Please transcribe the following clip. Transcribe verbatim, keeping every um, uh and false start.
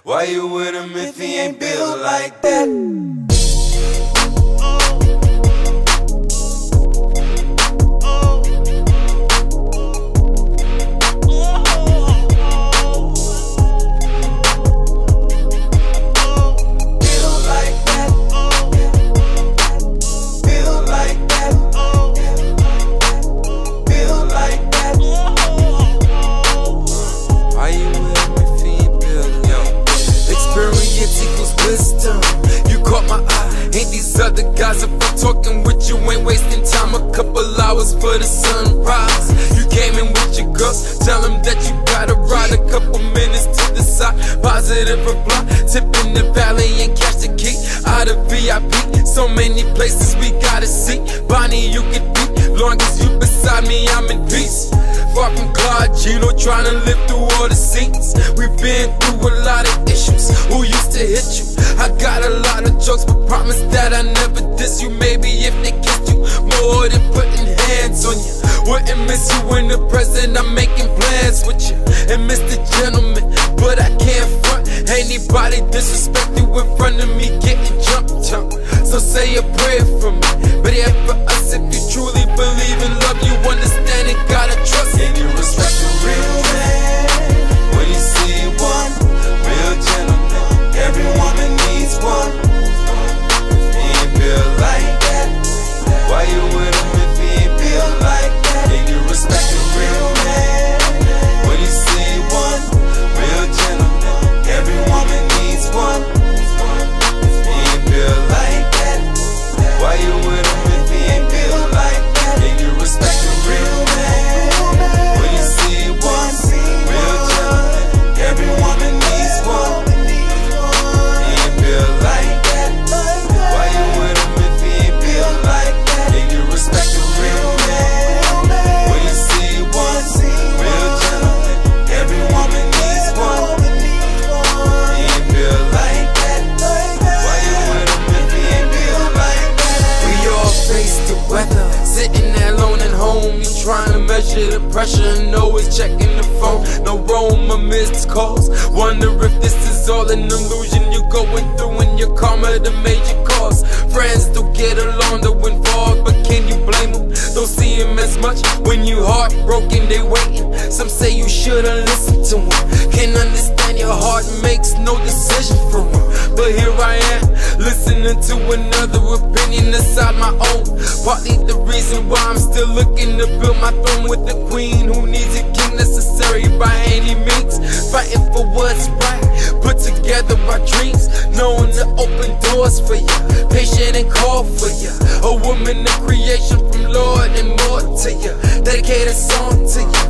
Why you with him if he ain't built like that? You caught my eye, ain't these other guys. If I'm talking with you, ain't wasting time. A couple hours for the sunrise. You came in with your girls, tell them that you gotta ride. A couple minutes to the side, positive reply. Tip in the valley and catch the key out of V I P. So many places we gotta see. Bonnie, you can be, long as you beside me, I'm in peace. Far from Clyde, Gino, trying to live through all the scenes. We've been through a lot of issues. Who used to hit you? I got a lot of jokes, but promise that I never diss you. Maybe if they kissed you more than putting hands on you. Wouldn't miss you in the present. I'm making plans with you and Mister Gentleman, but I can't front. Anybody disrespect you in front of me, getting jumped, jump. So say a prayer for me, but yeah, for us, if you truly believe in love, you understand it, gotta trust. And you respect a real man when you see one real gentleman. Every woman needs one. If he ain't built like that, why you with him if he ain't built like that? And you respect a real man when you see one real gentleman. Every woman needs one. If he ain't built like that, why you with him if he ain't built like that? And you respect a real man when you see one real gentleman. Every woman needs one. He ain't built like that, why you with him if he ain't built like that? And you respect a real man when you see one real gentleman. Every woman needs one. He ain't built like that, why you with him if he ain't built like that? We all face the weather, sitting there alone at home. You trying to measure the pressure and always checking the phone. No room or missed calls. Wonder if this is all an illusion you're going through in your karma, the major cause. Friends don't get along, they're involved, but can you blame them? Don't see them as much when you heartbroken, they waiting. Some say you shouldn't listen to them. Can't understand your heart makes no decision for them. But here I am, listening to another opinion aside my own. Partly the reason why I'm still looking to build my throne with the queen who needs a king necessary by any means. Fighting for what's right, put together my dreams, knowing to open doors for you, patient and call for you. A woman of creation from Lord and more to you, dedicate a song to you.